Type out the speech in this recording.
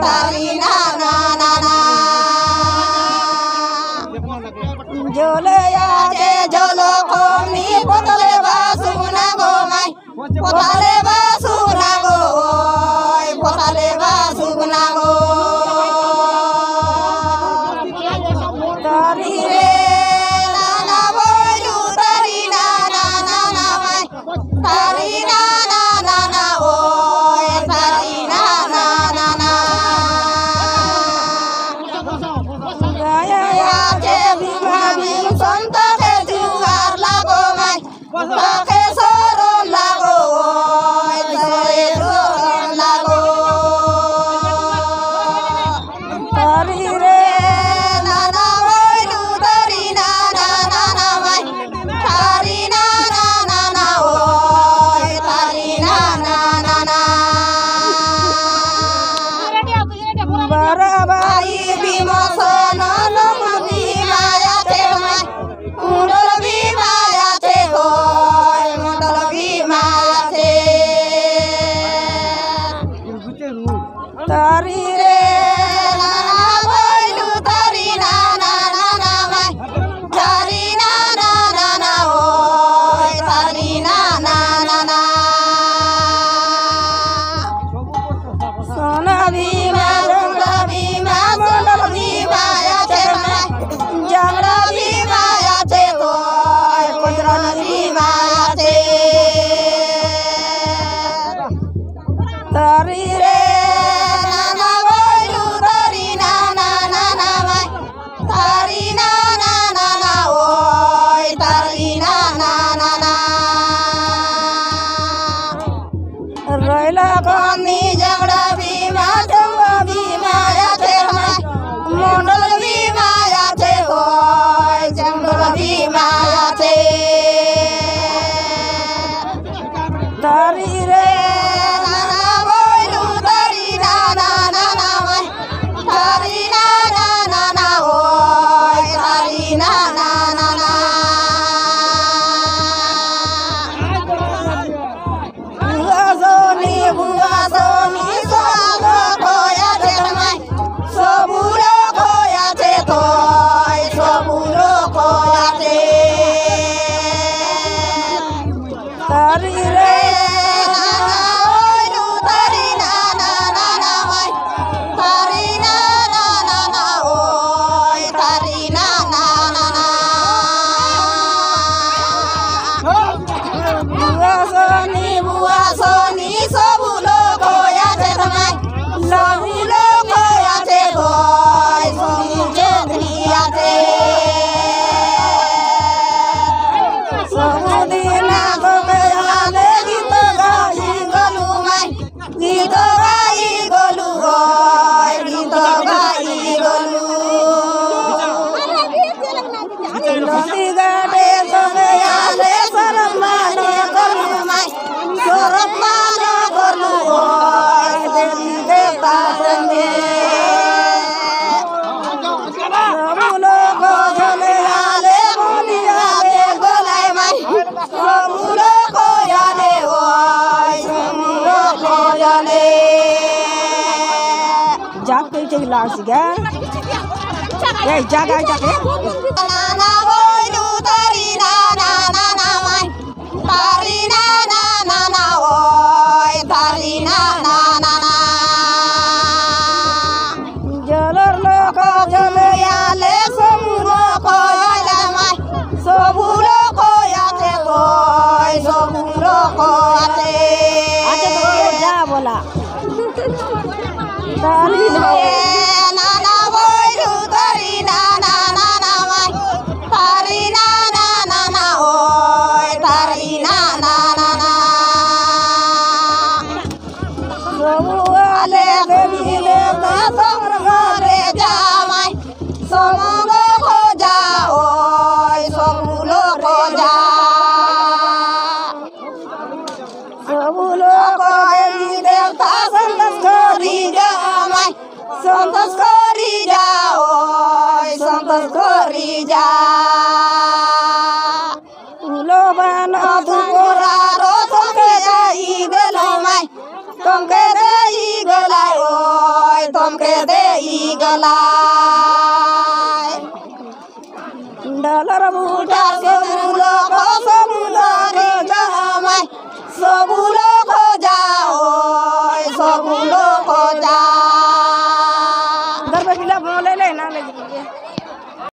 तारी ना ना ना ना जोले आजे जोलो कोनी पोतले बासुना गो माई पोतले बासुना गो पोतले बासुना गो तारी रे नाना बोलू तारी ना ना ना ना माई तारी ना ना ना ना ओ तारी ना ना ना ना गाया आजे भीमा भीम संत के जुगार लागो माई बाके सोरो लागो सोरे सोरो लागो तारी रे नाना बोलू तारी ना ना ना ना माई तारी ना ना ना ना ओ तारी ना ना ना ना बाराबाई भीम सन भीमाया थे माई कुंडल भीमाया थे हो मंडल भीमाया थे तारी रे नाना बोलू तारी ना ना ना ना माई तारी ना ना ना ना ओ तारी ना ना ना ना सोना भीमा जंगला भीमा मंडल भीमाया थे माई जंगला भीमाया थे हो पंजरन भीमाया थे तारी रे नाना बोलू तारी ना ना ना ना माई तारी ना ना ना ना ओ तारी ना ना ना ना रोइला गांधी झगड़ा भीमा जंगला भीमाया थे माई मंडल भीमाया थे हो जंगल भीमाया थे तारी रे नाना बोलू तारी ना ना ना ना माई तारी ना ना ना ना ओ तारी ना ना ना ना बुआ सोनी सोबो खोया थे माई सोबुलो खोया थे तो सोबुलो खोया थे तारी रे नाना बोलू तारी ना ना ना ना माई तारी ना ना ना ना ओ तारी ना ना ना ना बुआ सोनी सोबुलो खोया थे माई लबुलो खोया थे गोय सोनी चेंद्रिया थे समुदीना को गयाले गीत गाई गोलू माई गीत गाई गोलू गोय गीत गाई गोलू नदी गाटे को गयाले सरम माने गोलू माई सरम माने गोलू गोय देवी देवता संगे सबुलो को झले आले बोली आले गोलाई माई सबुलो को याले ओय सबुलो को याले जाके चला सिगा ए जागा जाके नाना बोलू तारी ना ना ना ना माई तारी ना ना ना ना ओय तारी ना ना ना ना जलर लोक जले आले सबुलो को याले माई सबुलो को याते गोय सबुलो को याते तो जा बोला तारी नाना बोलू तारी ना ना ना ना माई तारी ना ना ना ना ओ तारी ना ना ना ना सबुआले देवीले समर घरे जा माई समंग खो जा ओय सबुलो खो जा सबुलो को देवी देवता संतोष करी जा माई संतोष करी जा ओय संतोष करी जा उलो बन अधुरा रो संगे जाई गेलो माई संगे जाई गेला ओय तुमके दे गलाय डलर बूटा से मुलो